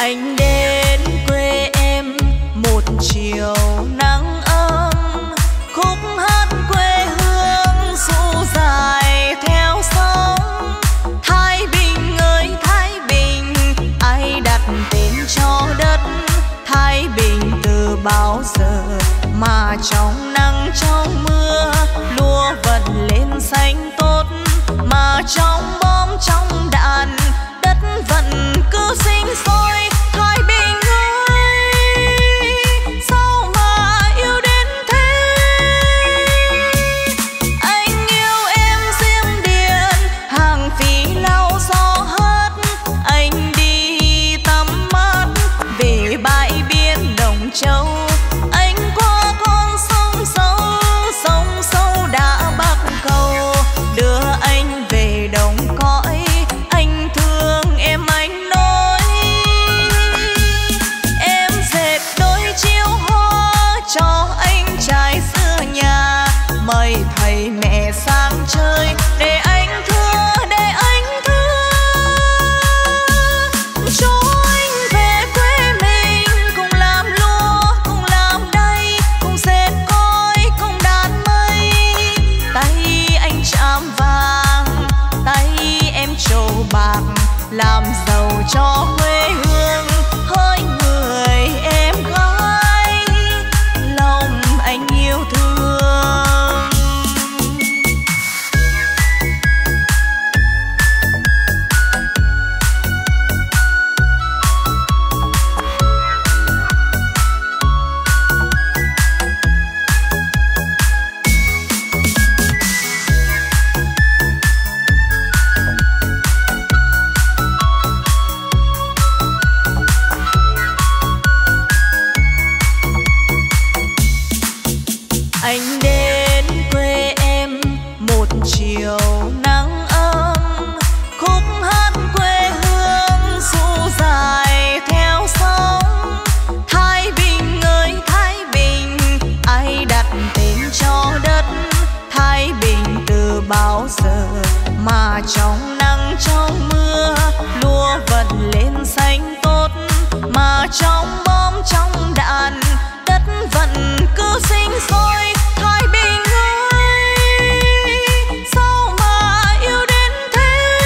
Anh đến quê em một chiều nắng ấm, khúc hát quê hương ru dài theo sóng. Thái Bình ơi Thái Bình, ai đặt tên cho đất Thái Bình từ bao giờ mà trong nắng trong mưa lúa vận lên xanh tốt, mà trong bom trong đạn đất vẫn cứ sinh sôi. Thái Bình ơi, sao mà yêu đến thế? Anh yêu em diêm điện, hàng phí lau gió hát. Anh đi tắm mát về bãi biển Đồng Châu. Anh qua con sông sâu, sông sâu đã bắc cầu, đưa anh về đồng cõi. Anh thương em anh nói, em dệt đôi chiếu hoa cho anh trai xưa nhà. Mời thầy mẹ sang chơi để anh thưa, để anh thưa. Cho anh về quê mình cùng làm lúa, cùng làm đay, cùng dệt cối, cùng đan mây. Tay anh chạm vàng, tay em trổ bạc, làm giàu cho quê hương. Hỡi người em gái, lòng anh yêu thương. Anh đến quê em một chiều nắng ấm, khúc hát quê hương ru dài theo sóng. Thái Bình ơi Thái Bình, ai đặt tên cho đất Thái Bình từ bao giờ mà trong nắng trong mưa lúa vận lên xanh tốt, mà trong bom trong đạn đất vẫn cứ sinh sôi. Thái Bình ơi, sao mà yêu đến thế?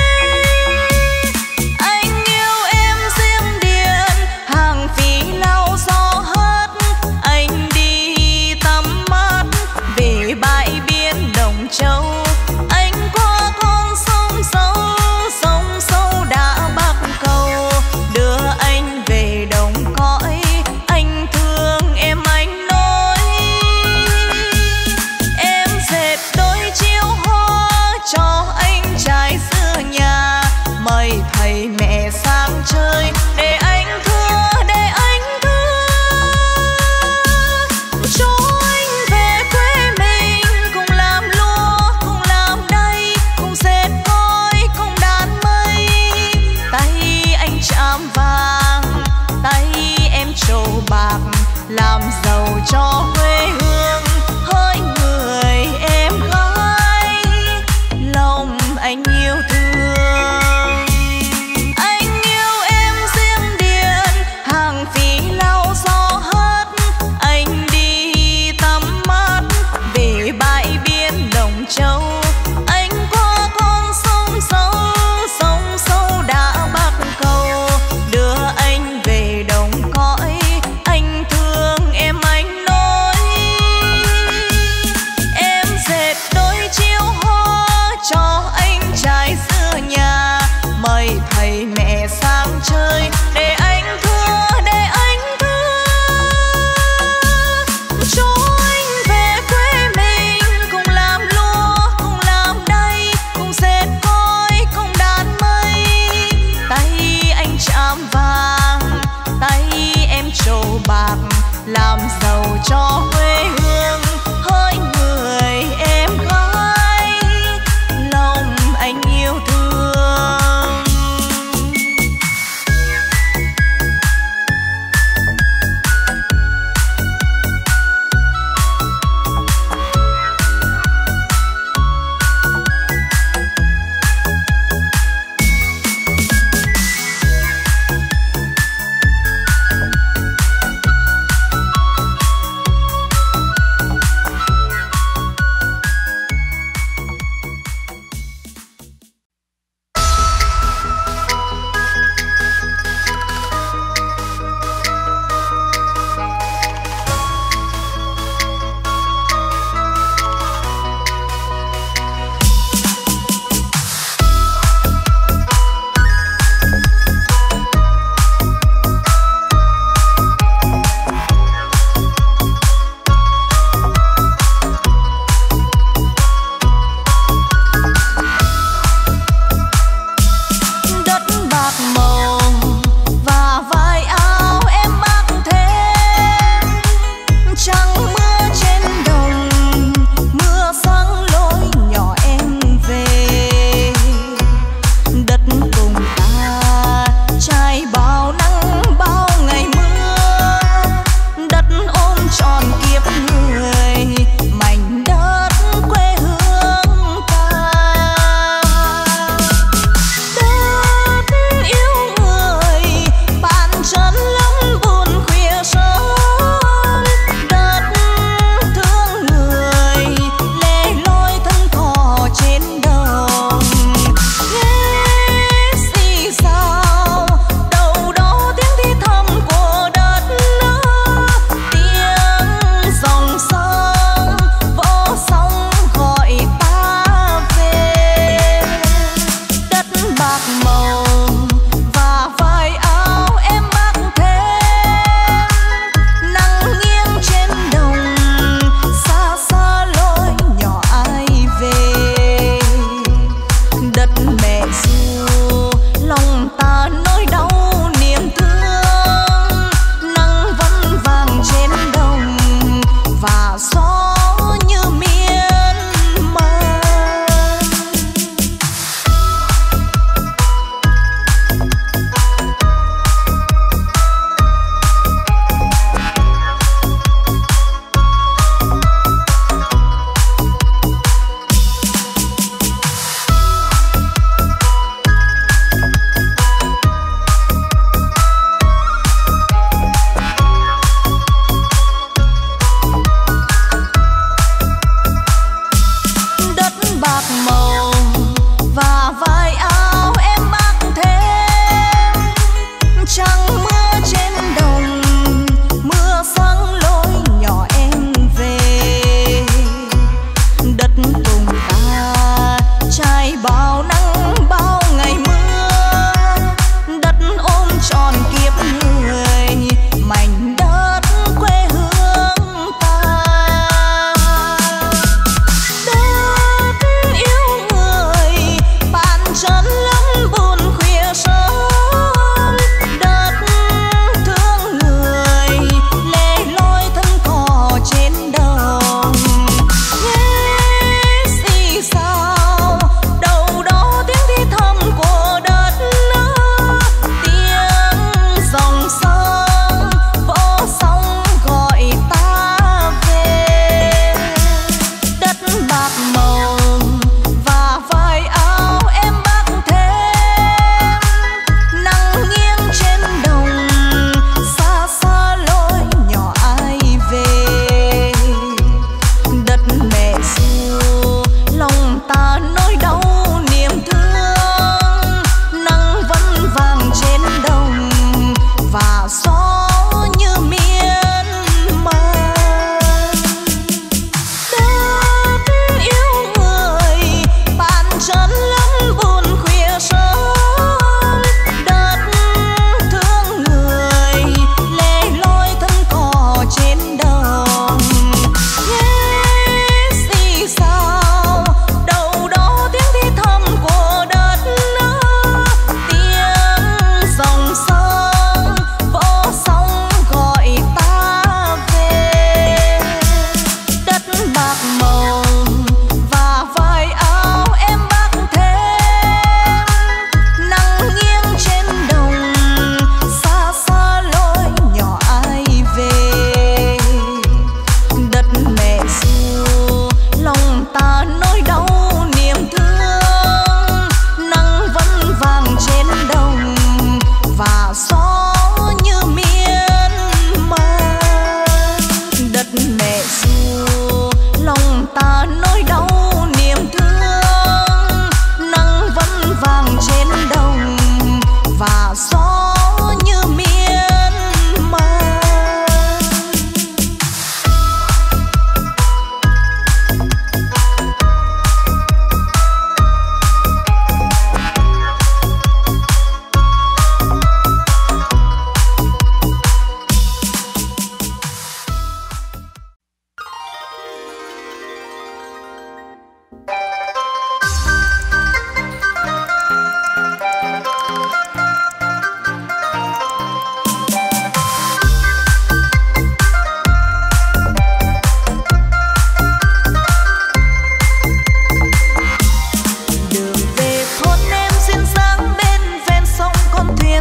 Anh yêu em diêm điện, hàng phí lau gió hát. Anh đi tắm mát về bãi biển Đồng Châu. Anh qua con sông sâu, sông sâu đã bắc cầu, đưa anh về đồng cõi. Anh thương em anh nói, em dệt đôi chiếu hoa cho anh trai xưa nhà. Mời thầy mẹ sang chơi để anh thưa, để anh thưa. Cho anh về quê mình cùng làm lúa, cùng làm đay, cùng dệt cối, cùng đan mây. Tay anh chạm vàng, tay em trổ bạc, làm giàu cho quê hương. Hỡi người em gái, lòng anh yêu thương. Anh yêu em diêm điện, hàng phí lau gió hát. Anh đi tắm mát về bãi biển Đồng Châu. Anh qua con sông sâu, sông sâu đã bắc cầu, đưa anh về đồng cõi. Anh thương em anh nói, em dệt đôi chiếu hoa cho anh trai xưa nhà. Mời thầy mẹ sang chơi để anh thưa, để anh thưa. Cho anh về quê mình cùng làm lúa, cùng làm đay, cùng dệt cối, cùng đan mây. Tay anh chạm vàng, tay em trổ bạc, làm giàu cho quê hương. Hỡi người em gái, lòng anh yêu thương.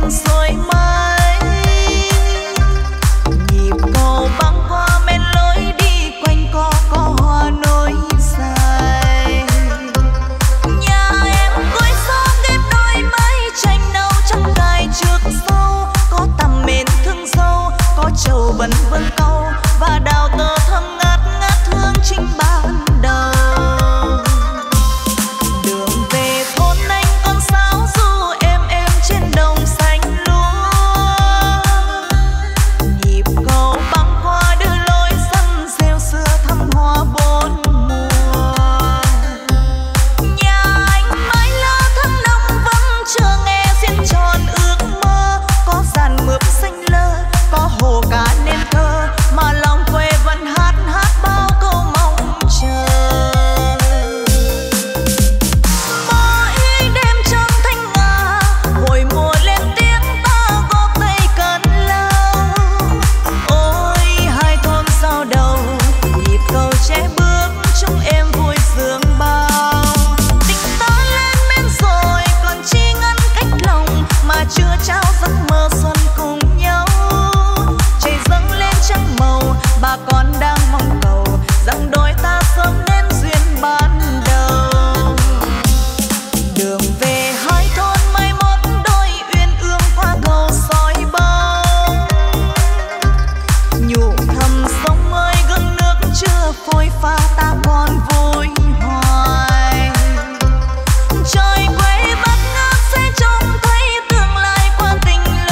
soi mây. Nhịp cầu băng qua men lối đi quanh co có hoa nối dài. Nhà em cuối xóm ghép đôi mái tranh nâu trắng cài trước sau, có tằm mến thương sâu, có trầu bần vương câu và đào tơ thơm ngát ngát hương trinh ban đầu. Đường về thôn anh con sáo du êm êm trên đồng xanh lúa. Nhịp cầu băng qua đưa lối sân rêu xưa thăm hoa bốn mùa. Nhà anh mái lá tháng năm vẫn chưa nghe diễn tròn ước mơ, có dàn mướp xanh lơ, có hồ cá nên thơ, mà lòng quê vẫn hát hát bao câu mong chờ. Mỗi đêm trăng thanh ngà, hồi mùa lên tiếng ta góp tay cất lao. Ôi hai thôn giao đầu, nhịp cầu che bước chúng em vui sướng bao. Tình ta lên men rồi còn chi ngăn cách lòng, mà chưa trao giấc mơ xuân cùng nhau. Trời dâng lên trắng màu, bà con đang mong cầu rằng đôi ta sớm nên duyên ban đầu. Đường về hai thôn mai mốt đôi uyên ương qua cầu soi bóng. Nhủ thầm sông ơi gương nước chưa phôi pha, ta còn vui hoài. Trời quê bắt ngát sẽ trông thấy tương lai qua tình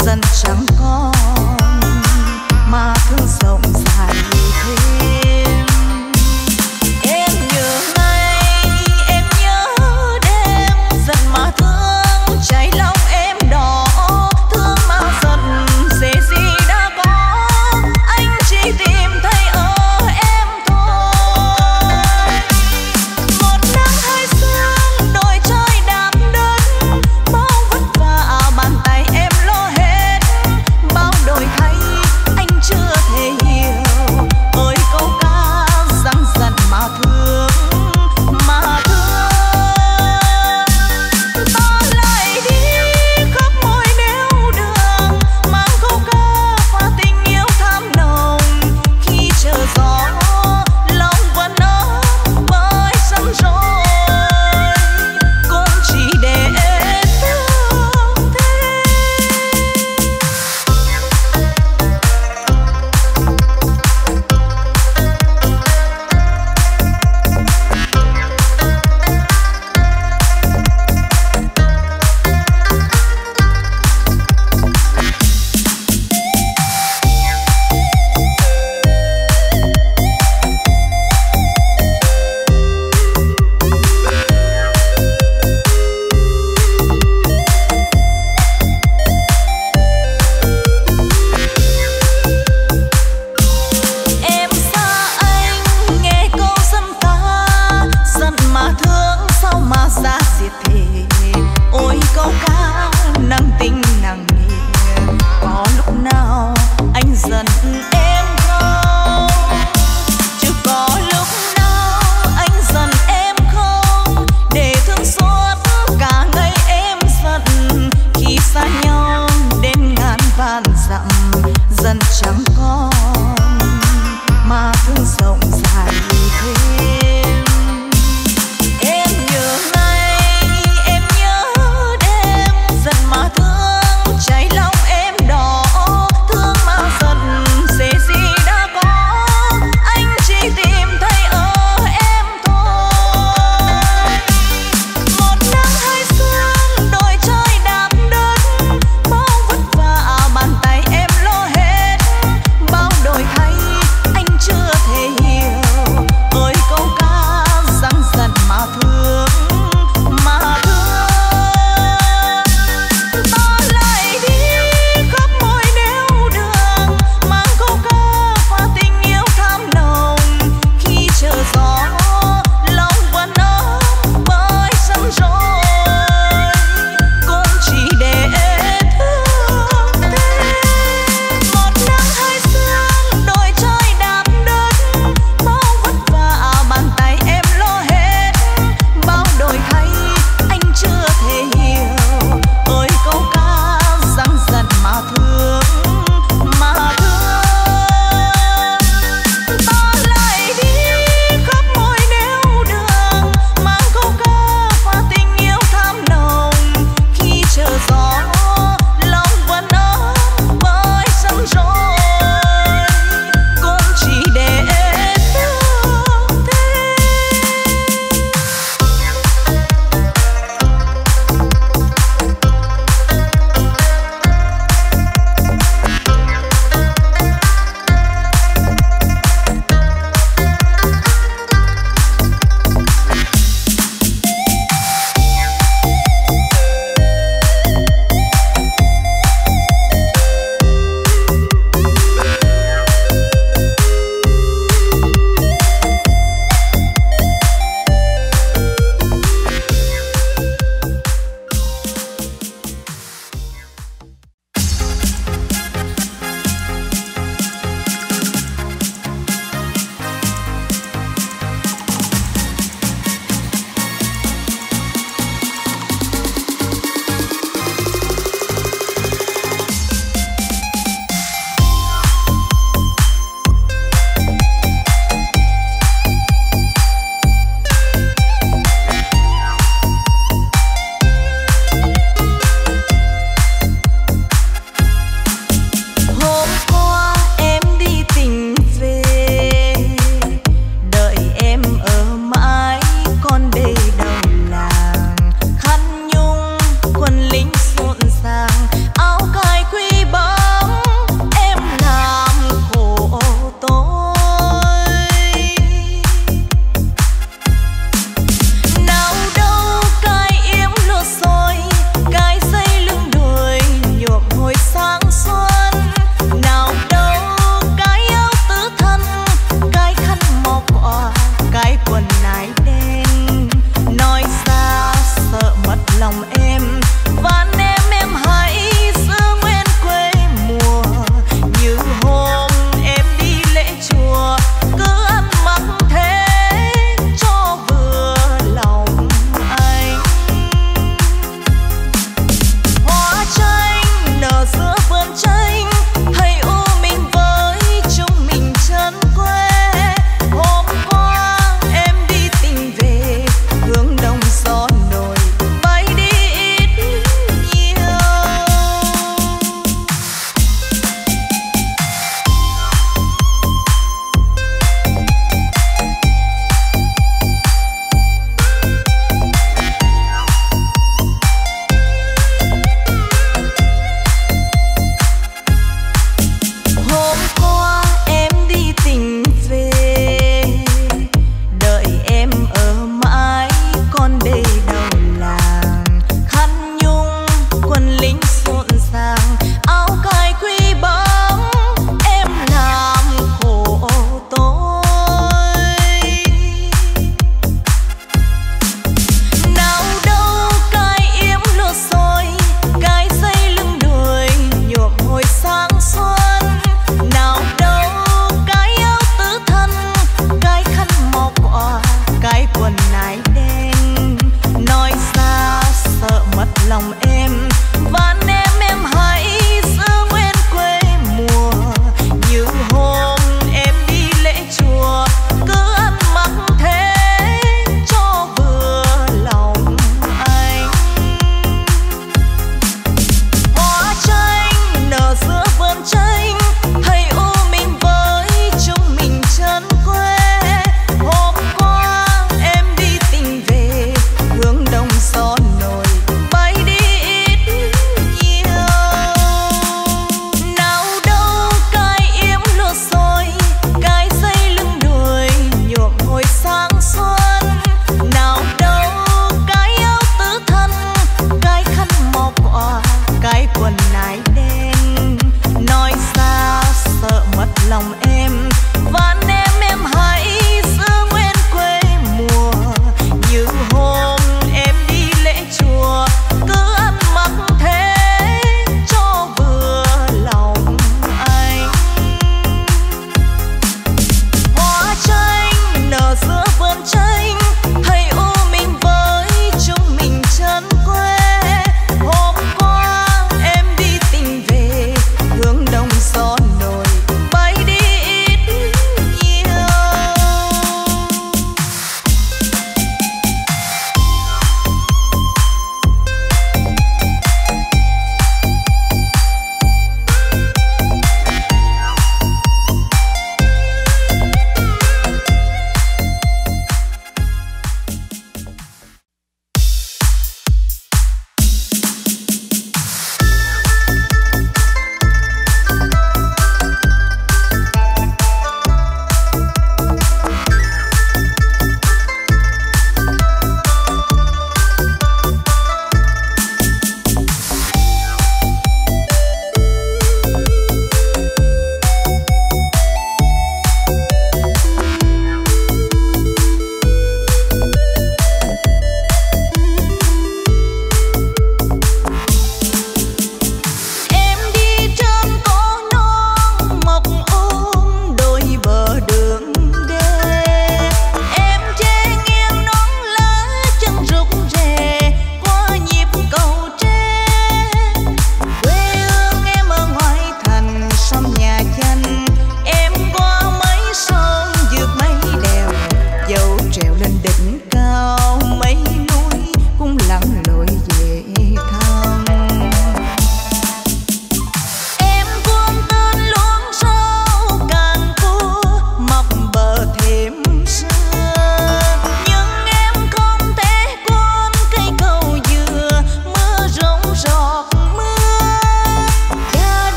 dần chẳng còn mà thương rộng dài thêm. Em nhớ ngày, em nhớ đêm, giận mà thương cháy lòng em đỏ, thương mà giận dễ gì đã có, anh chỉ tìm thấy ở em thôi. Một nắng hai sương đôi trời đạp đơn, bao vất vả bàn tay em lo hết, bao đổi thay anh chưa thể hiểu.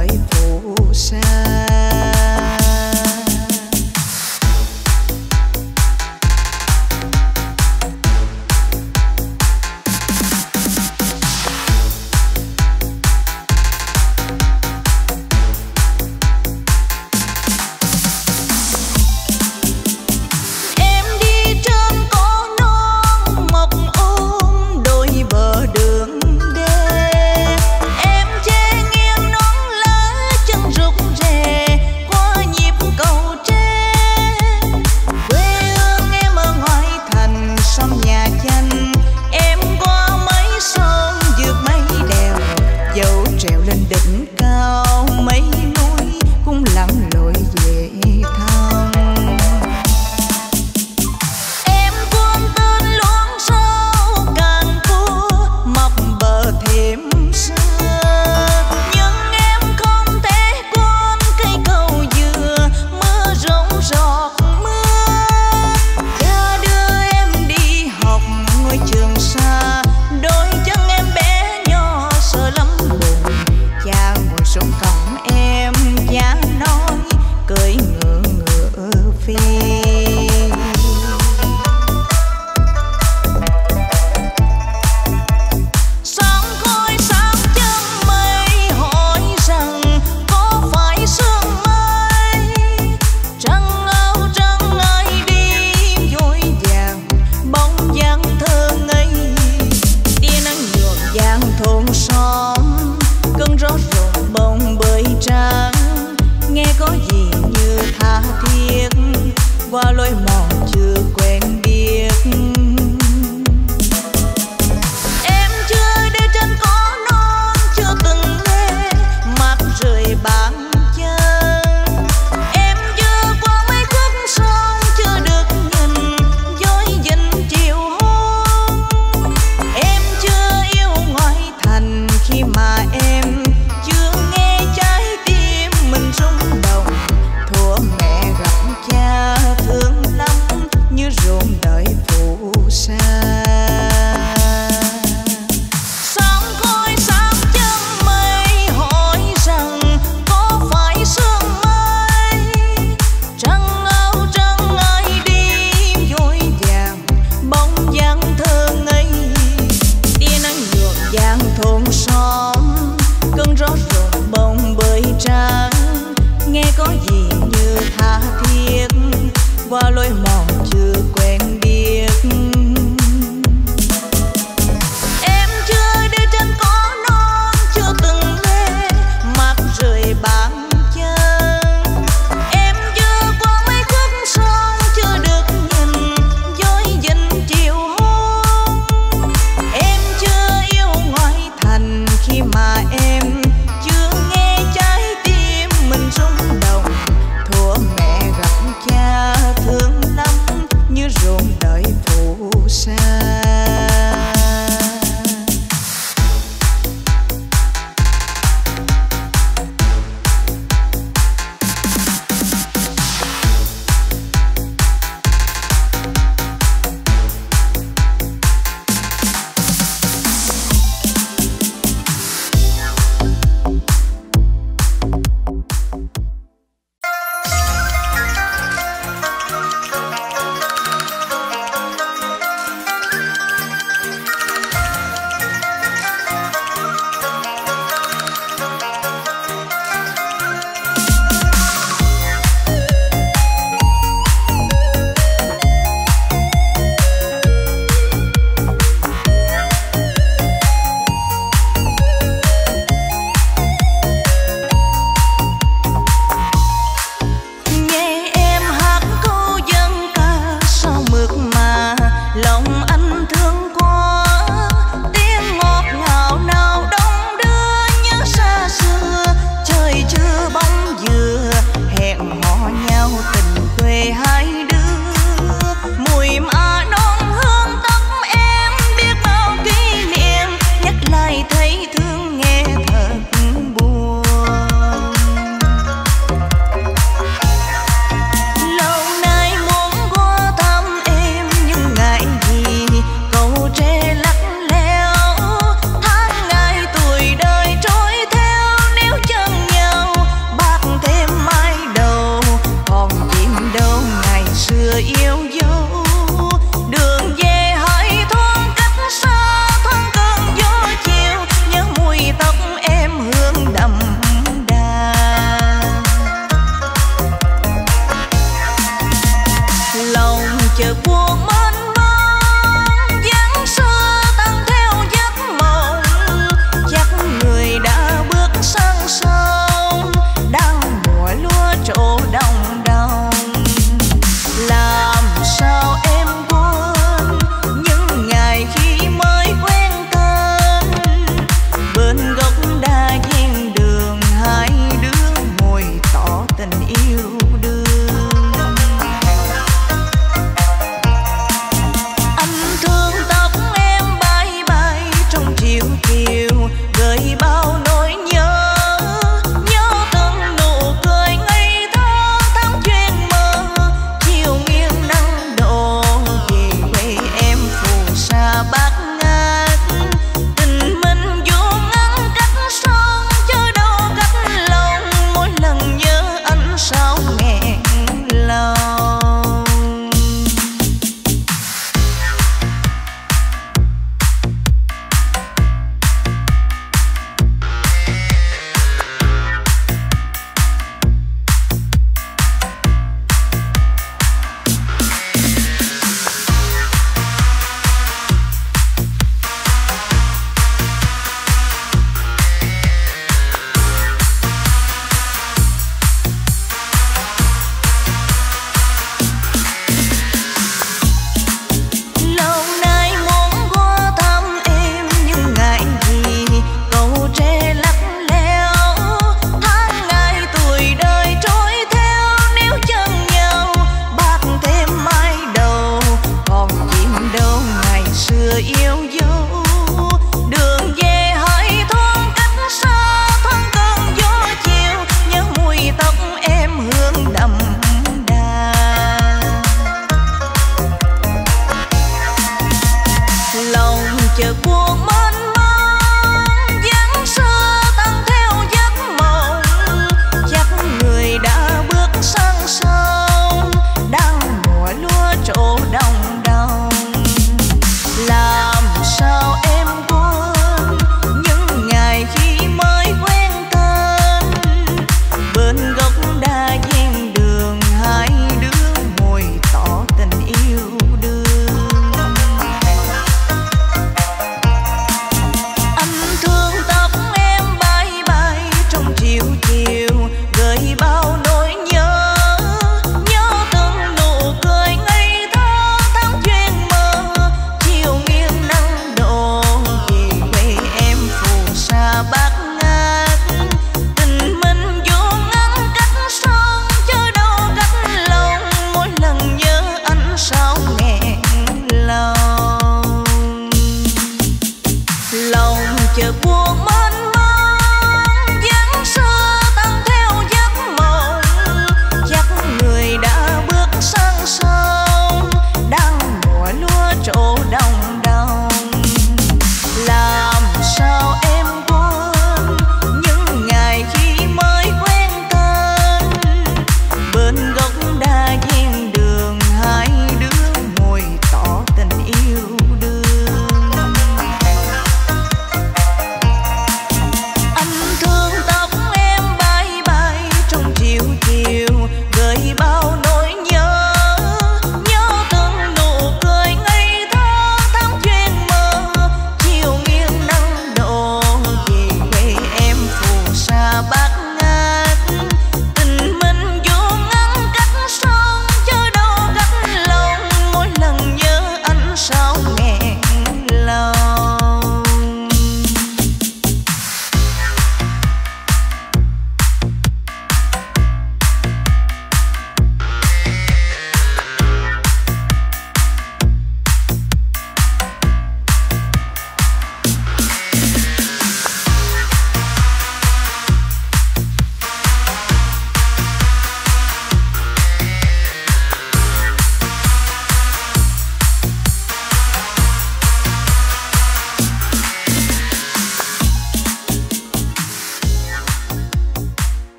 đời phù sa. Rụng rề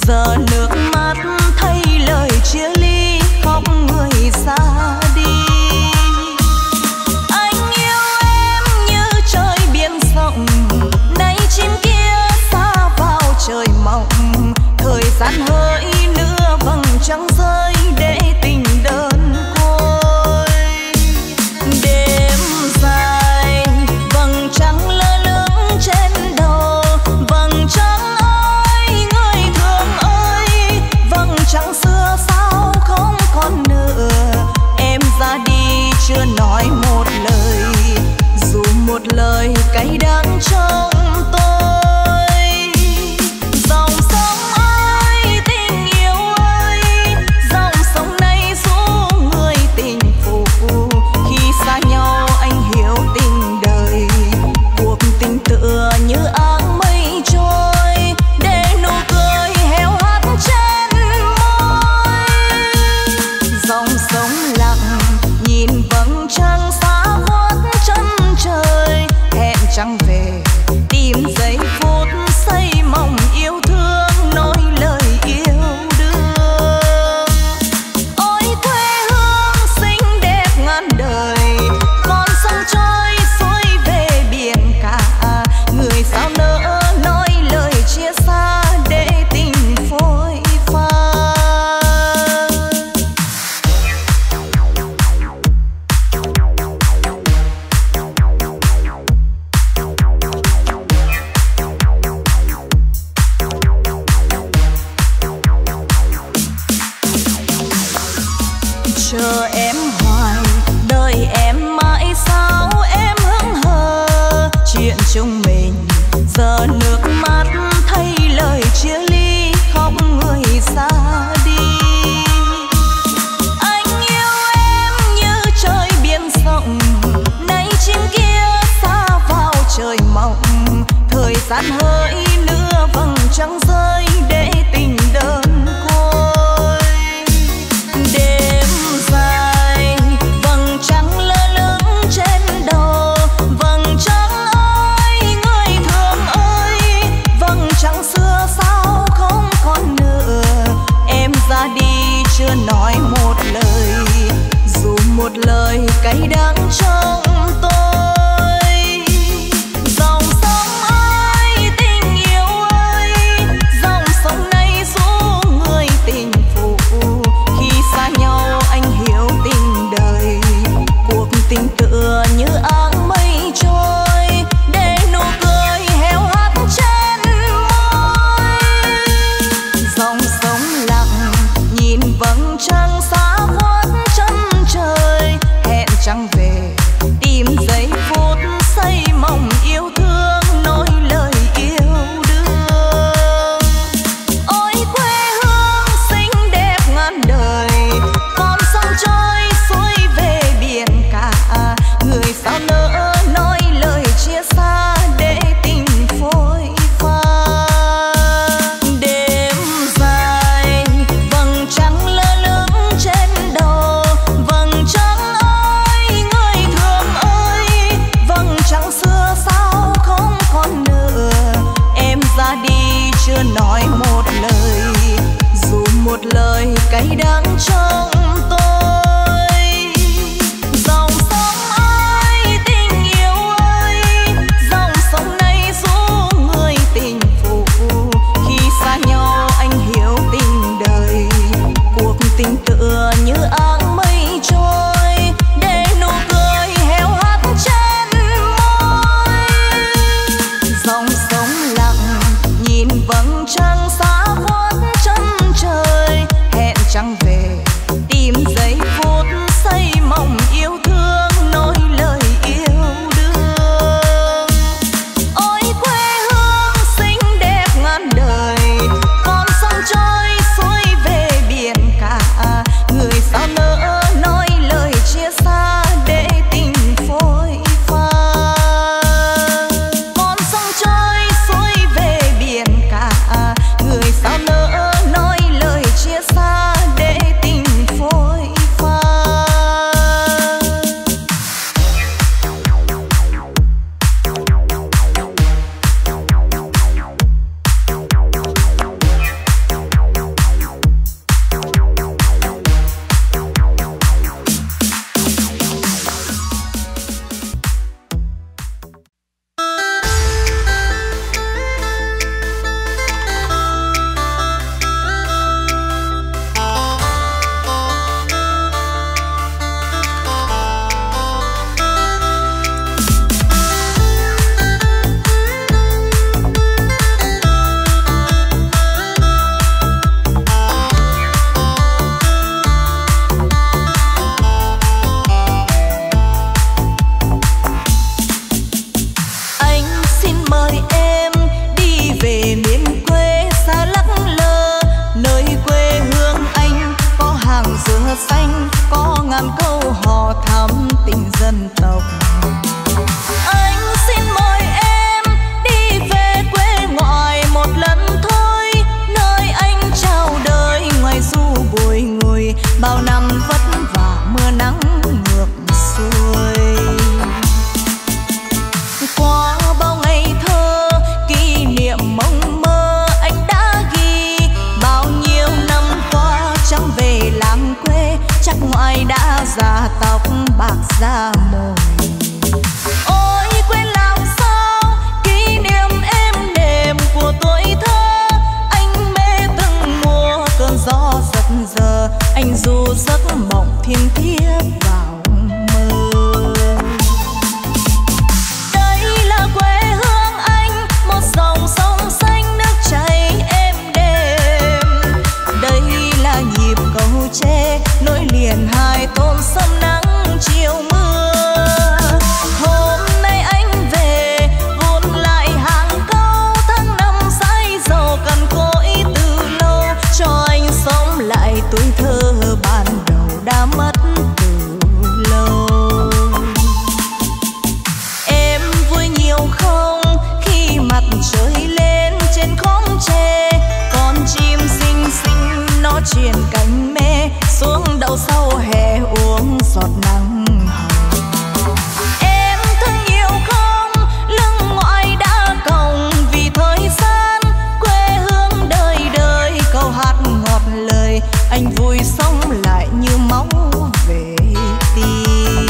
giờ nước mắt thay lời chia ly khóc người xa đi. Anh yêu em như trời biển rộng, nay chim kia xa vào trời mộng. Thời gian hỡi nữa vầng trăng rơi để tình đơn côi. Đêm dài vầng trăng lơ lửng trên đầu, vầng trăng ơi người thương ơi, vầng trăng xưa sao không còn nữa. Em ra đi chưa nói một lời, dù một lời cay đắng trong tôi. Dòng sông ơi tình yêu ơi, dòng sông này ru người tình phụ. Khi xa nhau anh hiểu tình đời, cuộc tình tựa như áng mây trôi, để nụ cười héo hắt trên môi. Dòng sông lặng nhìn vầng trăng xa khuất chân trời, hẹn trăng về tìm giây phút xây mộng yêu thương nói lời yêu đương. Ôi quê hương xinh đẹp ngàn đời, con sông trôi xuôi về biển cả. Người sao nỡ nói lời chia xa để tình phôi pha. Chờ em hoài, đợi em mãi sao em hững hờ. Chuyện chúng mình giờ nước mắt thay lời chia ly khóc người xa đi. Anh yêu em như trời biển rộng, nay chim kia xa vào trời mộng. Thời gian hỡi nữa vầng trăng rơi để tình đơn côi. Đêm dài vầng trăng lơ lửng trên đầu, vầng trăng ơi người thương ơi, vầng trăng xưa sao không còn nữa. Em ra đi chưa nói một lời, dù một lời cay đắng trong tôi. Dòng sông ơi tình yêu ơi, dòng sông này ru người tình phụ. Khi xa nhau anh hiểu tình đời, cuộc tình tựa như áng mây trôi, để nụ cười héo hắt trên môi. Dòng sông lặng nhìn vầng trăng xa khuất chân trời, hẹn trăng về tìm giây phút xây mộng yêu thương nói lời yêu đương. Ôi quê hương xinh đẹp ngàn đời, con sông trôi xuôi về biển cả. Người sao nỡ nói lời chia xa để tình phôi pha. Đêm dài vầng trăng lơ lửng trên đầu, vầng trăng ơi người thương ơi, vầng trăng xưa sao không còn nữa. Em ra đi chưa nói một lời, dù một lời cay đắng trong tôi. Dòng sông ơi tình yêu ơi, dòng sông này ru người tình phụ. Khi xa nhau anh hiểu tình đời, cuộc tình tựa như áng mây trôi, để nụ cười héo hắt trên môi. Dòng sông lặng nhìn vầng trăng xa khuất chân trời, hẹn trăng về dừa xanh, có ngàn câu hò thắm tình dân tộc. Anh xin mời em đi về quê ngoại một lần thôi, nơi anh chào đời ngoài du bụi ngùi, bao năm vất vả mưa nắng ngược xuôi. Qua bao ngày thơ kỷ niệm mộng mơ anh đã ghi, bao nhiêu năm qua chẳng về làng quê, chắc ngoại đã già tóc bạc da mồi. Ôi quên làm sao kỷ niệm êm đềm của tuổi thơ, anh mê từng mùa cơn gió giật giờ, anh du giấc mộng thiên thiết vào mơ. Đây là quê hương anh, một dòng sông xanh nước chảy êm đềm. Đây là nhịp cầu tre nối liền hai tôn sông nắng chiều mưa. Hôm nay anh về vun lại hàng câu, tháng năm say giàu cằn cỗi từ lâu, cho anh sống lại tuổi thơ ban đầu đã mất từ lâu. Em vui nhiều không khi mặt trời lên trên khóm tre, con chim xinh xinh nó truyền cánh mê xuống đậu sau hè uống giọt nắng hồng. Em thương nhiều không lưng ngoại đã còng vì thời gian, quê hương đời đời câu hát ngọt lời, anh vui sống lại như máu về tim.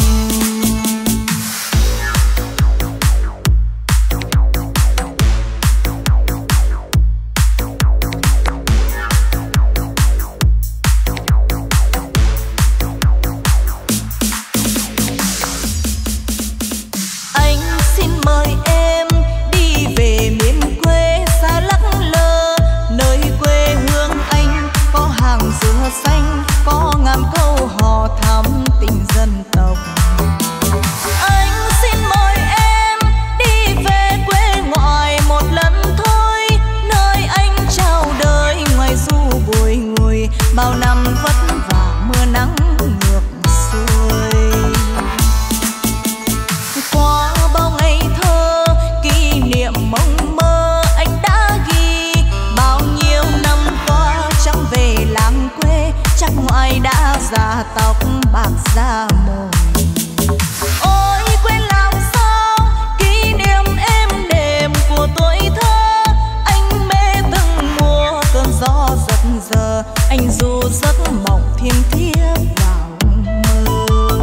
Anh xin mời em đi về miền quê xa lắc lơ, nơi quê hương anh có hàng dừa xanh, có ngàn câu hò thắm tình dân tộc. Anh xin mời em đi về quê ngoại một lần thôi, nơi anh chào đời ngoài du bụi ngùi, bao năm vất vả mưa nắng ngược xuôi. Qua bao ngày thơ kỷ niệm mộng mơ anh đã ghi, bao nhiêu năm qua chẳng về làng quê, chắc ngoại đã già tóc bạc da mồi. Ôi quên làm sao kỷ niệm êm đềm của tuổi thơ, anh mê từng mùa cơn gió giật giờ, anh du giấc mộng thiên thiết vào mơ.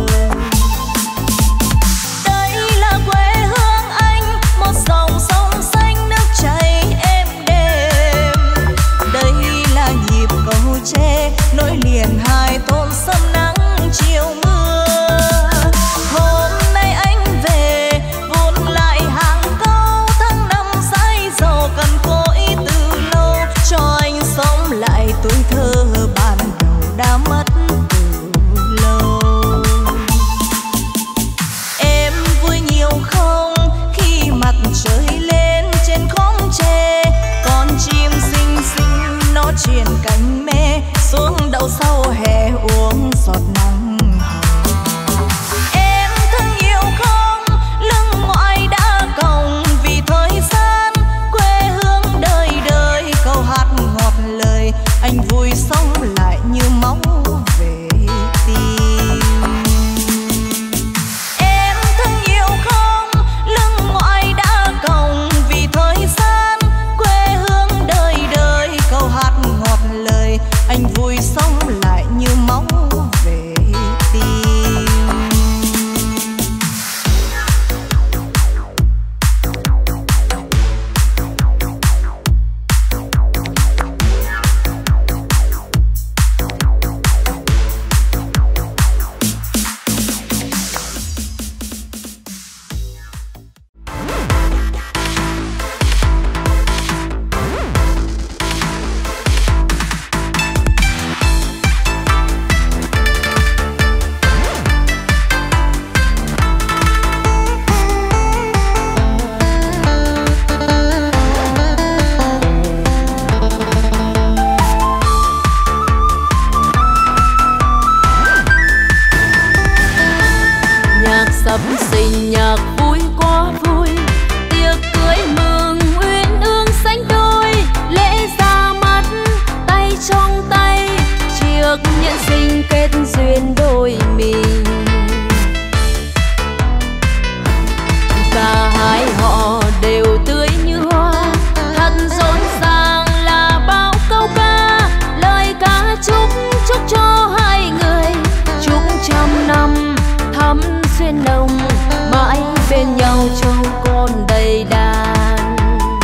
Đây là quê hương anh, một dòng sông xanh nước chảy êm đềm. Đây là nhịp cầu tre nối liền hai tôn sông nắng chiều mưa. Hôm nay anh về vun lại hàng câu, tháng năm say giàu cằn cỗi từ lâu, cho anh sống lại tuổi thơ ban đầu đã mất từ lâu. Em vui nhiều không khi mặt trời lên trên khóm tre, con chim xinh xinh nó truyền cánh mê xuống đậu sau hè uống giọt nắng hồng. Em thương nhiều không lưng ngoại đã còng vì thời gian, quê hương đời đời câu hát ngọt lời, anh vui sống lại như máu về tim. Em thương nhiều không lưng ngoại đã còng vì thời gian, quê hương đời đời câu hát ngọt lời, anh vui sống lại như máu về tim. nhân sinh kết duyên đôi mình. Cả hai họ đều tươi như hoa, thật rộn ràng là bao câu ca. Lời ca chúc cho hai người chúc trăm năm thắm duyên nồng, mãi bên nhau trâu con đầy đàn.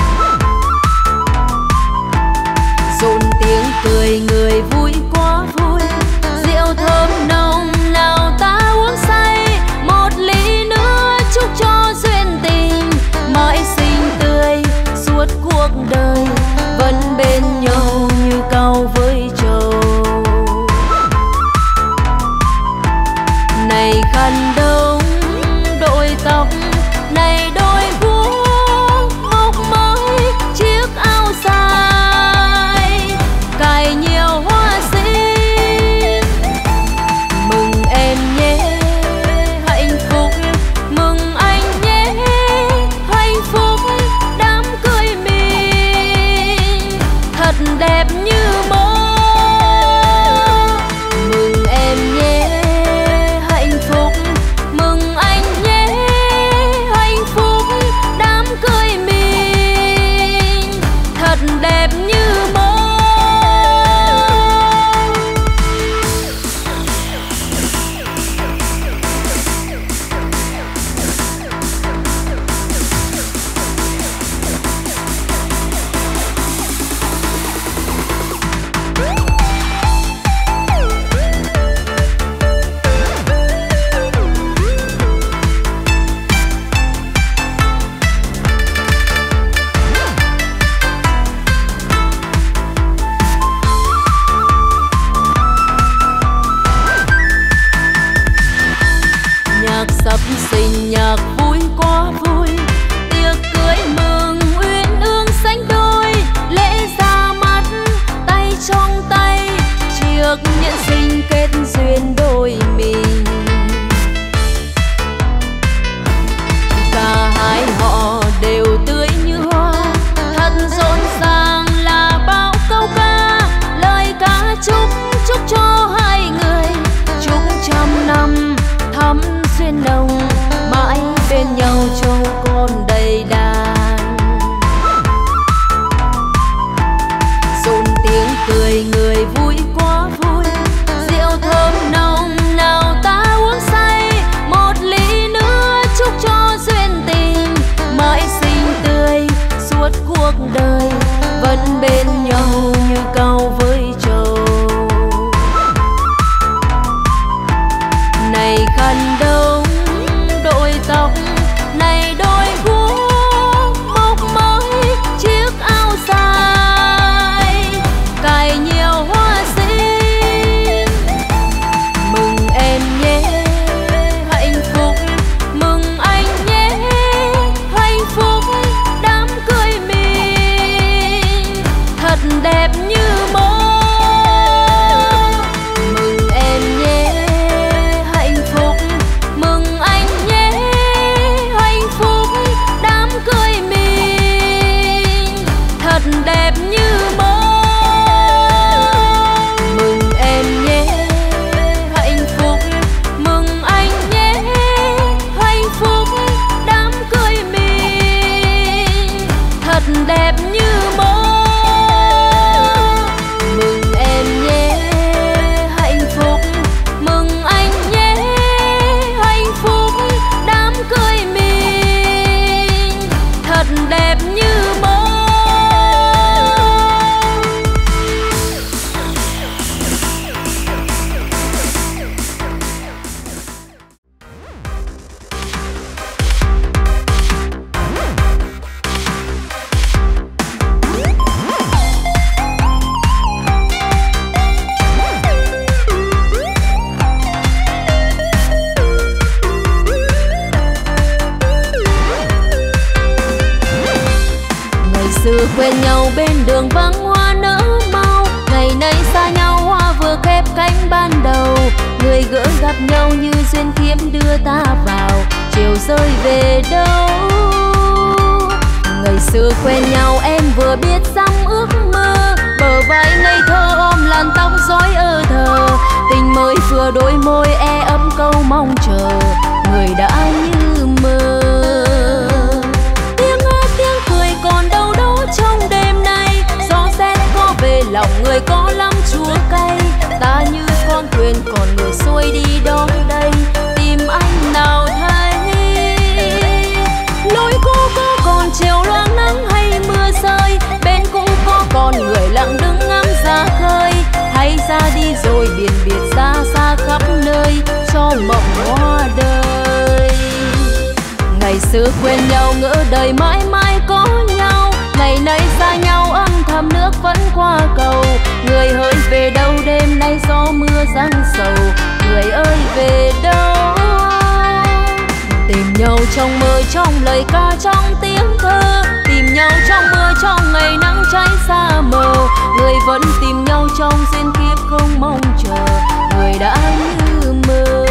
Rộn tiếng cười người vui quá vui, rượu thơm nồng nào ta uống say. Một ly nữa chúc cho duyên tình mãi xinh tươi suốt cuộc đời, vẫn bên nhau như cau với trầu. Này khăn đông đội tóc, này đôi guốc mộc mới, chiếc áo dài cài nhiều hoa xinh. Mừng em nhé hạnh phúc, mừng anh nhé hạnh phúc, đám cưới mình thật đẹp như mơ. Mừng em nhé hạnh phúc, mừng anh nhé hạnh phúc, đám cưới mình thật đẹp như mơ. Nhạc sắp sinh nhạc vui quá vui, tiệc cưới mừng uyên ương sánh đôi. Lễ ra mắt tay trong tay, chiếc nhẫn sinh kết duyên đôi mình. Cả hai họ đều tươi như hoa, thật rộn ràng là bao câu ca. Lời ca chúc cho hai người chúc trăm năm thắm duyên nồng, mãi bên nhau trâu con đầy đàn. Rộn tiếng cười người vui quá vui, rượu thơm nồng nào ta uống say. Một ly nữa chúc cho duyên tình mãi xinh tươi suốt cuộc đời, vẫn bên nhau như cau với trầu. Này khăn đông đội tóc, này đôi guốc mộc mới, chiếc áo dài cài nhiều hoa xinh. Mừng em nhé hạnh phúc, mừng anh nhé hạnh phúc, đám cưới mình thật đẹp như mơ. Mừng em nhé hạnh phúc, mừng anh nhé hạnh phúc, đám cưới mình thật đẹp như mơ. Mừng em nhé hạnh phúc, mừng anh nhé hạnh phúc, đám cưới mình thật đẹp như mơ. Mừng em nhé hạnh phúc, mừng anh nhé hạnh phúc, đám cưới mình thật đẹp như mơ. Xưa quen nhau bên đường vắng hoa nở mau, ngày nay xa nhau hoa vừa khép cánh ban đầu. Người gỡ gặp nhau như duyên kiếm đưa ta vào, chiều rơi về đâu. Ngày xưa quen nhau em vừa biết dăm ước mơ, bờ vai ngây thơ ôm làn tóc rối ơ thờ. chua cay. Ta như con thuyền còn người xuôi đi đó đây, tìm anh nào thấy. Lối cũ có còn chiều loang nắng hay mưa rơi, bên cũ có còn người lặng đứng ngắm ra khơi. Hay ra đi rồi biển biệt xa xa khắp nơi, cho mộng hoa đời. Ngày xưa quên nhau ngỡ đời mãi mãi có nhau, ngày nay xa nhau âm thầm nước vẫn qua cầu. Người hỡi về đâu đêm nay gió mưa giăng sầu, người ơi về đâu. Tìm nhau trong mơ trong lời ca trong tiếng thơ, tìm nhau trong mưa trong ngày nắng cháy xa mờ. Người vẫn tìm nhau trong duyên kiếp không mong chờ, người đã như mơ.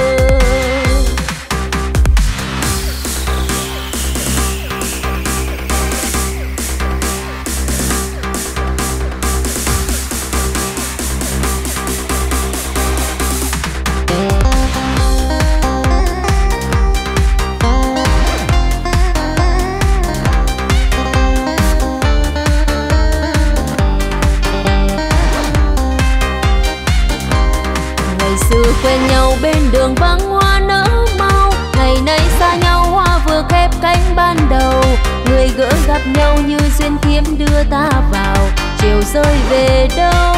Quen nhau bên đường vắng hoa nở mau, ngày nay xa nhau hoa vừa khép cánh ban đầu. Người gỡ gặp nhau như duyên kiếp đưa ta vào, chiều rơi về đâu.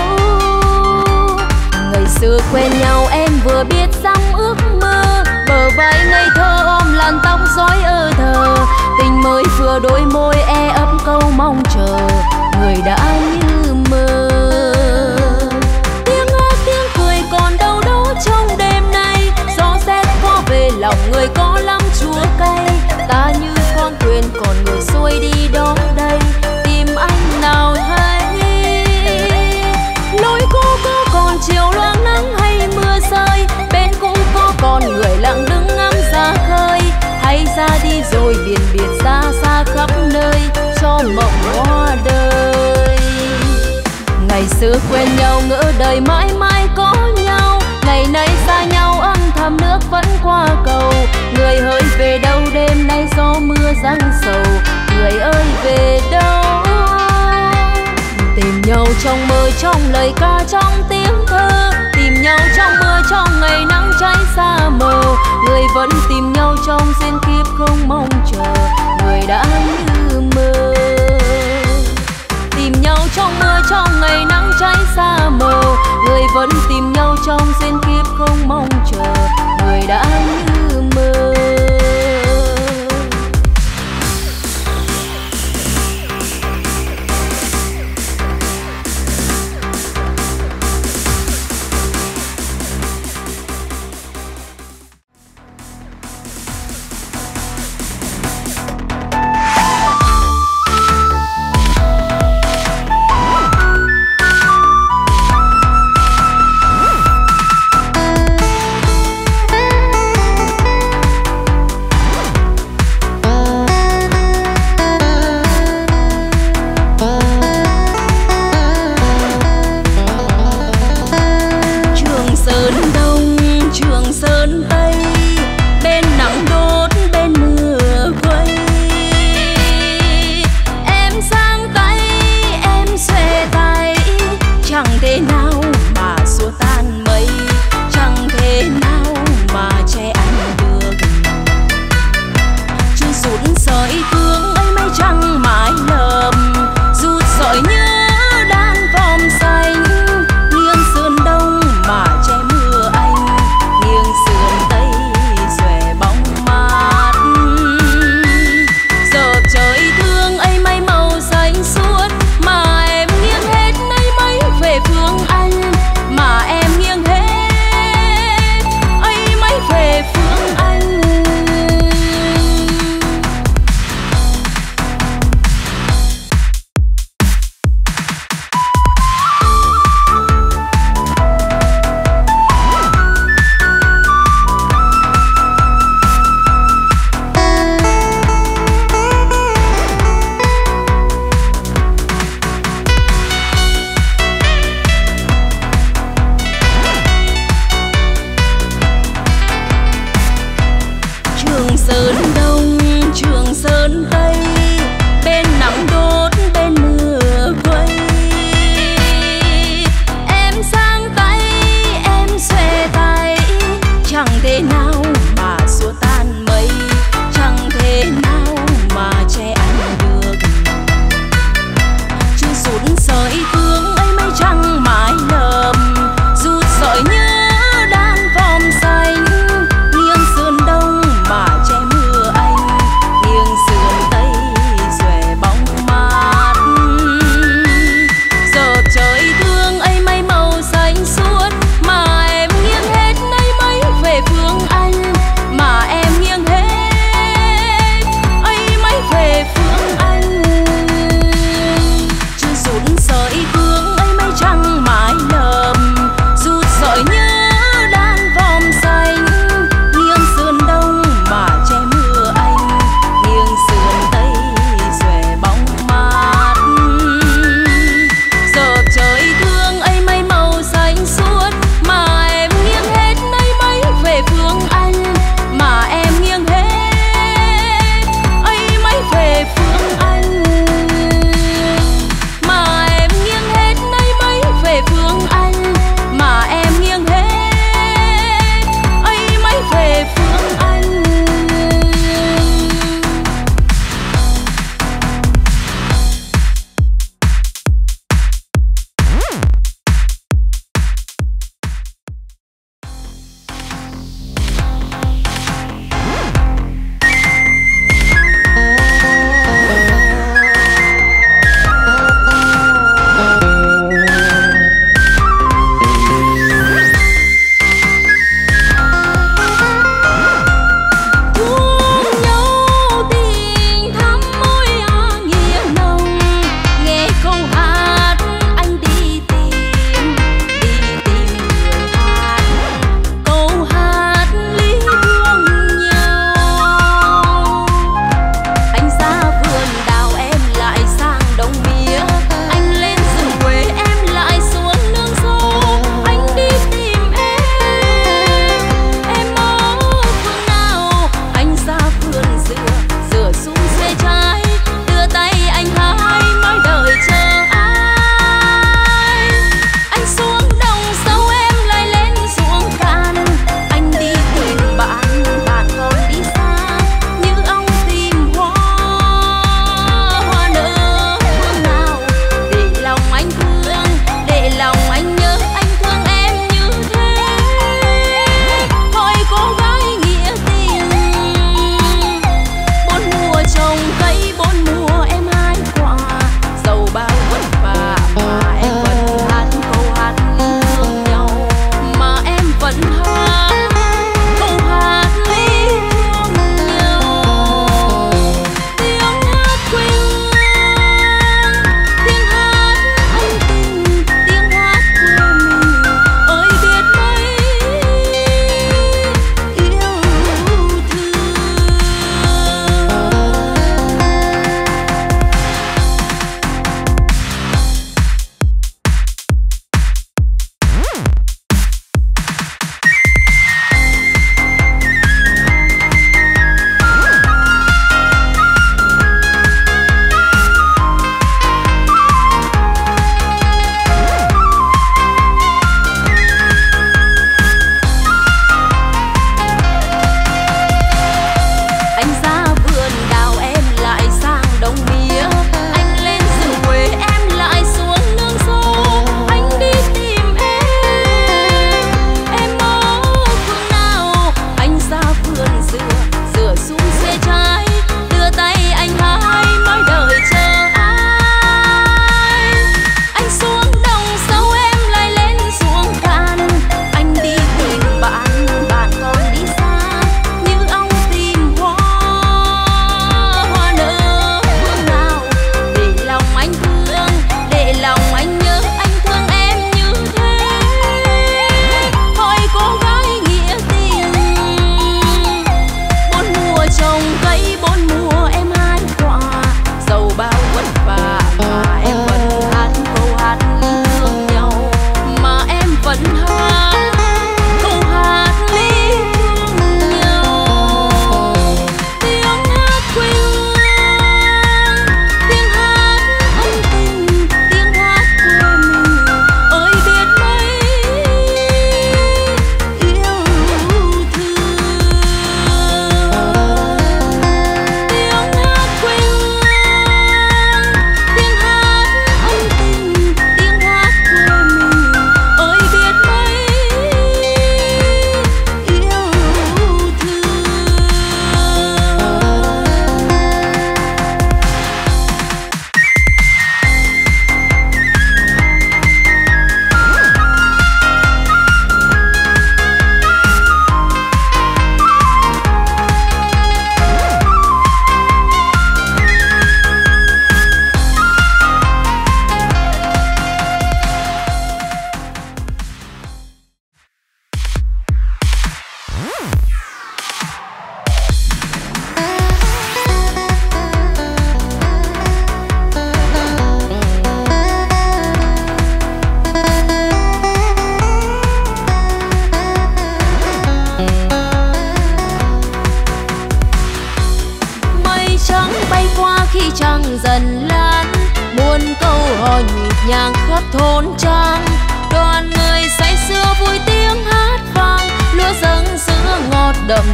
Ngày xưa quen nhau em vừa biết dăm ước mơ, bờ vai ngây thơ ôm làn tóc rối ơ thờ. Tình mới vừa đôi môi e ấp câu mong chờ, người đã như mơ. Trong đêm nay gió rét có về lòng người có lắm chua cay. Ta như con thuyền còn người xuôi đi đó đây, tìm anh nào thấy. Lối cũ có còn chiều loang nắng hay mưa rơi, bên cũ có còn người lặng đứng ngắm ra khơi. Hay ra đi rồi biển biệt xa xa khắp nơi, cho mộng hoa đời. Ngày xưa quen nhau ngỡ đời mãi mãi có nhau, ngày nay xa nhau âm thầm nước vẫn qua cầu. Người hỡi về đâu đêm nay gió mưa giăng sầu, người ơi về đâu. Tìm nhau trong mơ trong lời ca trong tiếng thơ, tìm nhau trong mưa trong ngày nắng cháy xa mờ. Người vẫn tìm nhau trong duyên kiếp không mong chờ, người đã như mơ. Tìm nhau trong mưa trong ngày nắng cháy xa mờ, người vẫn tìm nhau trong duyên kiếp không mong chờ, người đã như mơ.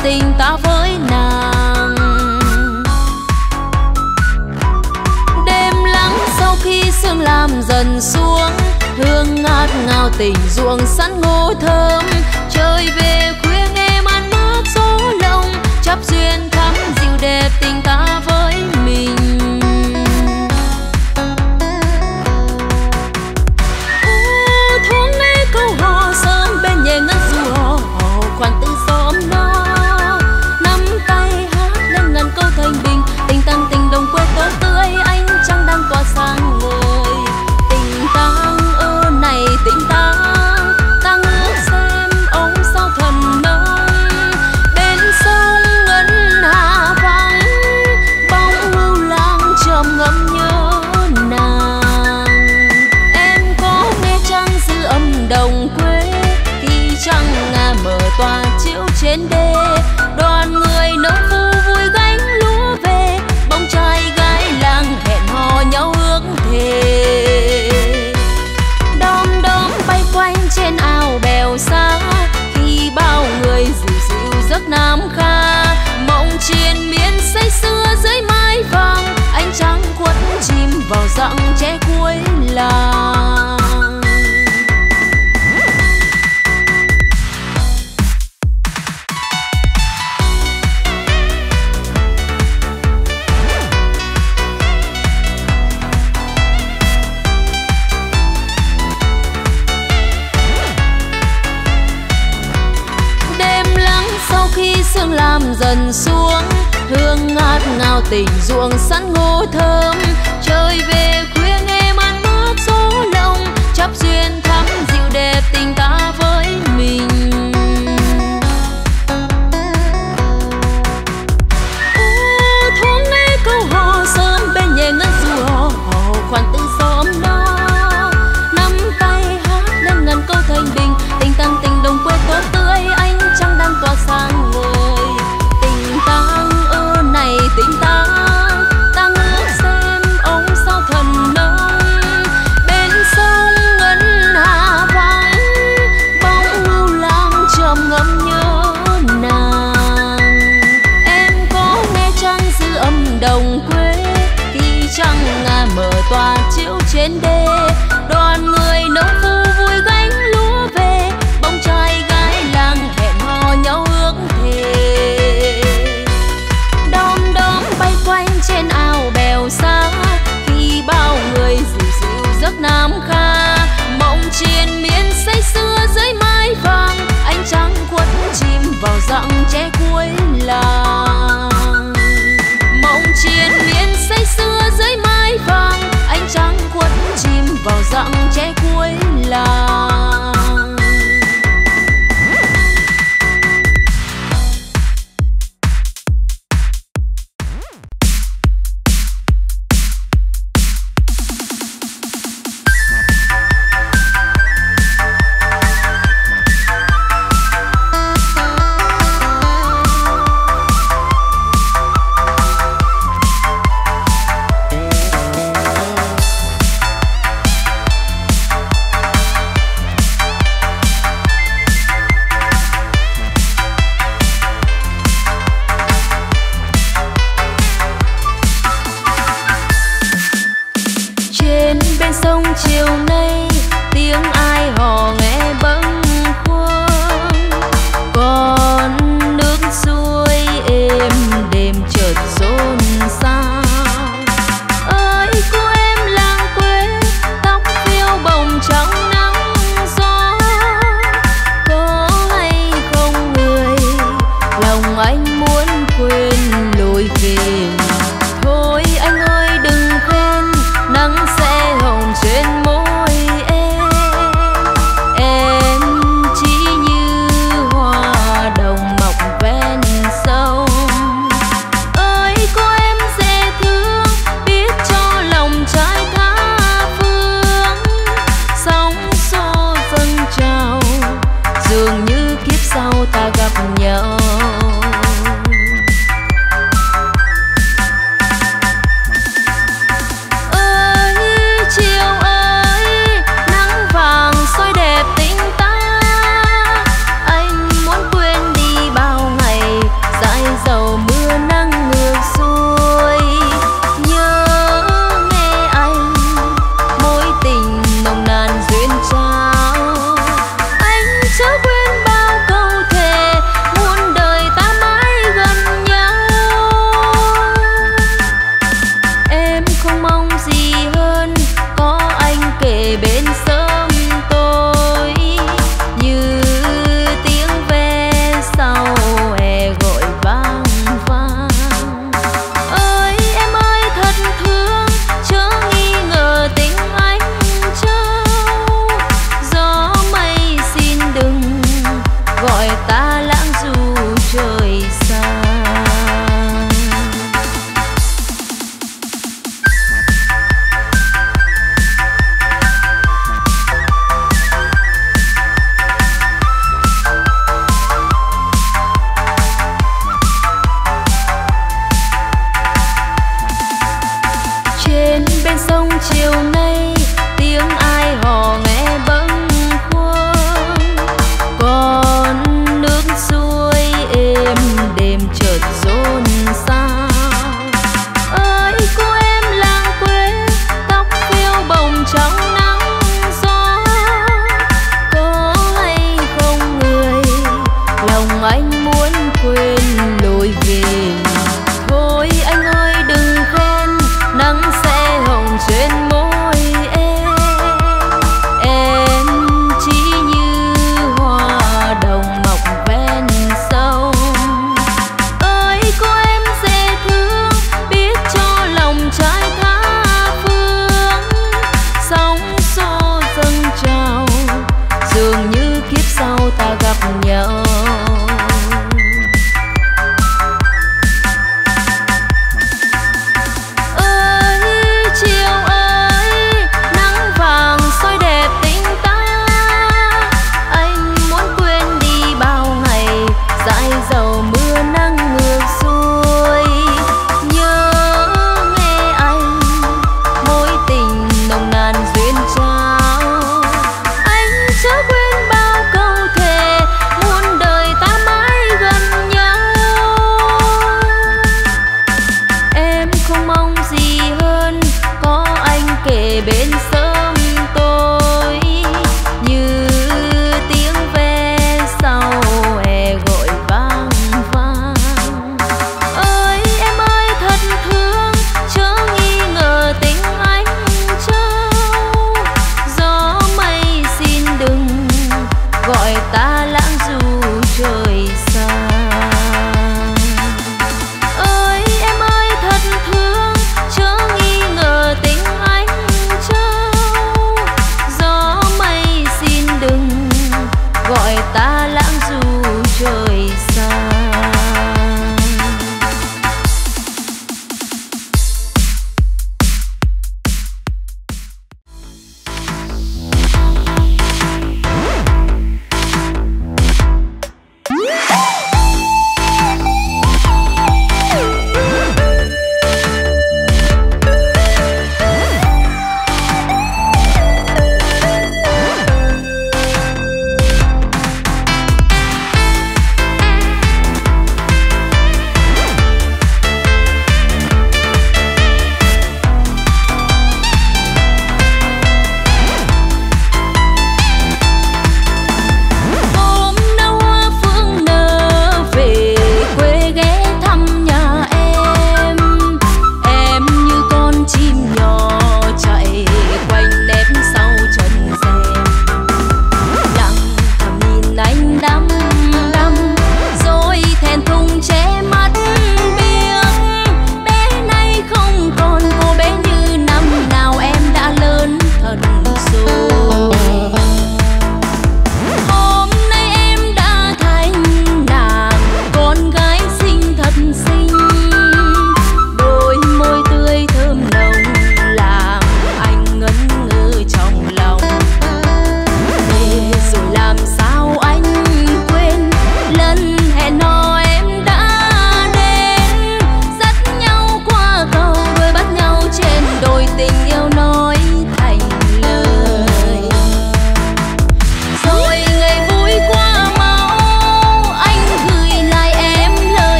tình ta với nàng. Đêm lắng sau khi sương làm dần xuống, hương ngát ngào tình ruộng sắn ngô thơm. Trời về khuya nghe man mát gió lộng, chấp duyên thắm dịu đẹp tình ta với mình. Thoáng nghe câu hò sớm bên nhẹ ngân du hò khoan từng xóm nó, nắm tay hát lên ngàn câu thanh bình. Tình tăng tình đồng quê tốt tươi, ánh trăng đang tỏa sáng ngời. Tình tang này tình tang, ta ngước xem ông sao thần nông. Bên sông ngân hà vắng, bóng lưu lang trầm ngâm nhớ nàng. Em có nghe trăng dư âm đồng quê, khi trăng ngà mở tỏa chiếu trên đê. Đoàn người nông phu vui gánh lúa về, bóng trai gái làng hẹn hò nhau ước thề. Đom đóm bay quanh trên ao bèo xa, khi bao người dịu dịu giấc nam kha. Mộng triền miên say sưa dưới mái vàng, ánh trăng khuất chìm vào dặng tre cuối làng. Sương làm dần xuống, hương ngát ngào tình ruộng sắn ngô thơm. Trời về khuya nghe man mát gió lộng, chấp duyên thắm dịu đẹp tình ta với mình. Thoáng nghe câu hò sớm bên nhẹ ngân du hò khoan từng xóm nó, nắm tay hát lên ngàn câu thanh bình. Tình tăng tình đồng quê tốt tươi, ánh trăng đang tỏa sáng ngời. Tình tang này tình tang, ta ngước xem ông sao thần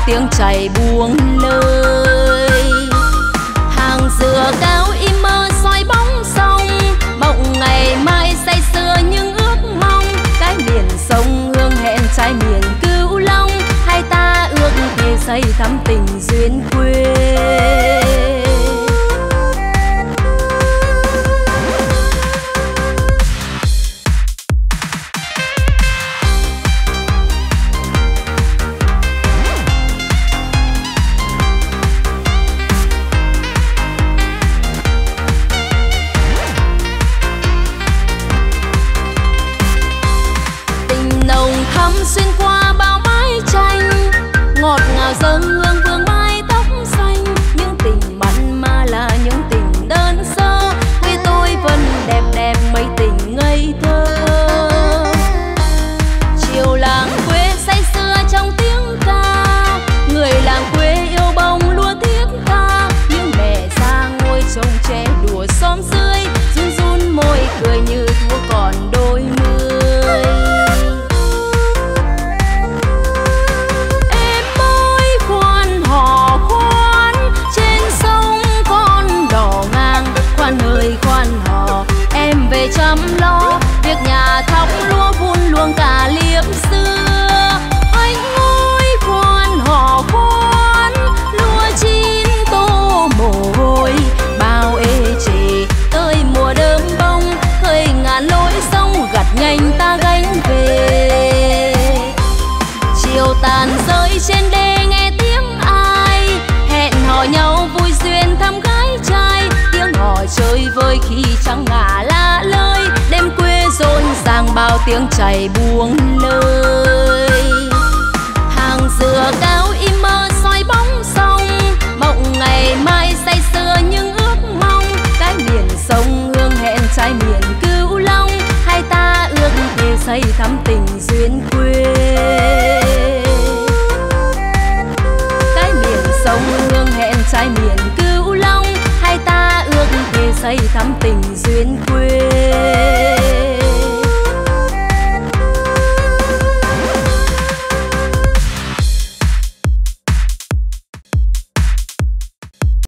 tiếng chảy buông lơi. Hàng dừa cao im mơ soi bóng sông, mộng ngày mai say sưa những ước mong. Cái miền sông hương hẹn trái miền Cửu Long, hai ta ước thề xây thắm tình duyên quê. Xuyên qua bao mái tranh, ngọt ngào dâng hương vương mái tóc xanh. Những tình mặn mà là những tình đơn sơ, quê tôi vẫn đẹp đẹp mấy tình ngây thơ. Chiều làng quê say sưa trong tiếng ca, người làng quê yêu bông lúa thiết tha. Những mẹ già ngồi trông trẻ đùa xóm dưới, run run môi cười như thua còn đôi mươi. Về chăm lo việc nhà thóc lúa vun luông cả liếp xưa. Anh ngồi khoan hò khoan, lúa chín tô mồ hôi. Bao ê chề tới mùa đơm bông, khơi ngàn lối sông gặt nhành ta gánh về. Chiều tàn rơi trên đê nghe tiếng ai, hẹn hò nhau vui duyên thăm gái trai. Tiếng hò chơi vơi khi trăng ngả lá lơi, đêm quê rộn ràng bao tiếng chảy buông lơi. Hàng dừa cao im mơ soi bóng sông, mộng ngày mai say sưa những ước mong. Cái miền sông hương hẹn trái miền Cửu Long, hai ta ước thề xây thắm tình duyên quê. Cái miền sông hương hẹn trái miền Cửu Long, hai ta ước thề xây thắm tình duyên